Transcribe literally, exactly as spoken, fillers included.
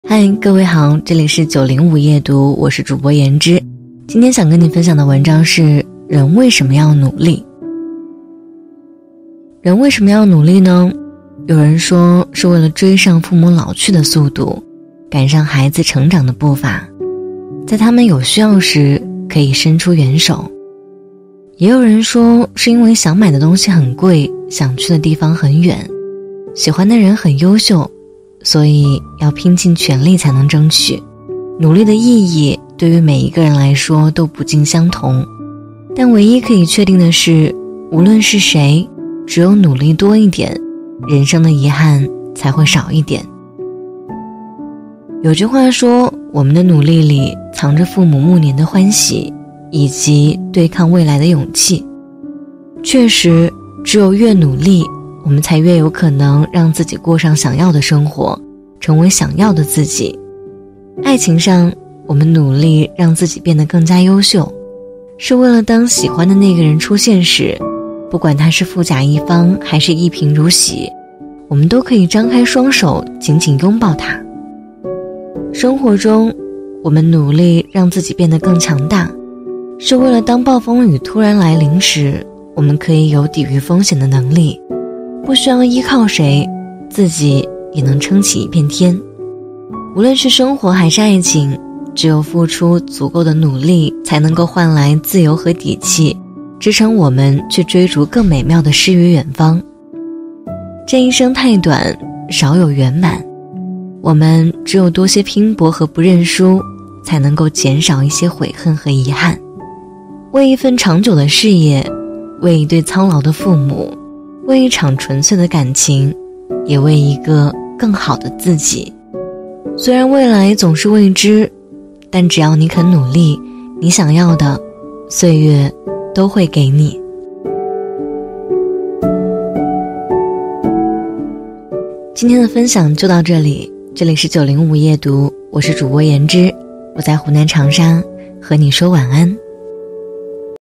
嗨，各位好，这里是九零五夜读，我是主播言之。今天想跟你分享的文章是：人为什么要努力？人为什么要努力呢？有人说是为了追上父母老去的速度，赶上孩子成长的步伐，在他们有需要时可以伸出援手。也有人说是因为想买的东西很贵，想去的地方很远，喜欢的人很优秀，所以要拼尽全力才能争取。努力的意义对于每一个人来说都不尽相同，但唯一可以确定的是，无论是谁，只有努力多一点，人生的遗憾才会少一点。有句话说，我们的努力里藏着父母暮年的欢喜，以及对抗未来的勇气。确实，只有越努力，我们才越有可能让自己过上想要的生活，成为想要的自己。爱情上，我们努力让自己变得更加优秀，是为了当喜欢的那个人出现时，不管他是富甲一方还是一贫如洗，我们都可以张开双手紧紧拥抱他。生活中，我们努力让自己变得更强大，是为了当暴风雨突然来临时，我们可以有抵御风险的能力，不需要依靠谁，自己也能撑起一片天。无论是生活还是爱情，只有付出足够的努力，才能够换来自由和底气，支撑我们去追逐更美妙的诗与远方。这一生太短，少有圆满，我们只有多些拼搏和不认输，才能够减少一些悔恨和遗憾。为一份长久的事业，为一对操劳的父母，为一场纯粹的感情，也为一个更好的自己。虽然未来总是未知，但只要你肯努力，你想要的，岁月都会给你。今天的分享就到这里，这里是九零五夜读，我是主播言之，我在湖南长沙和你说晚安。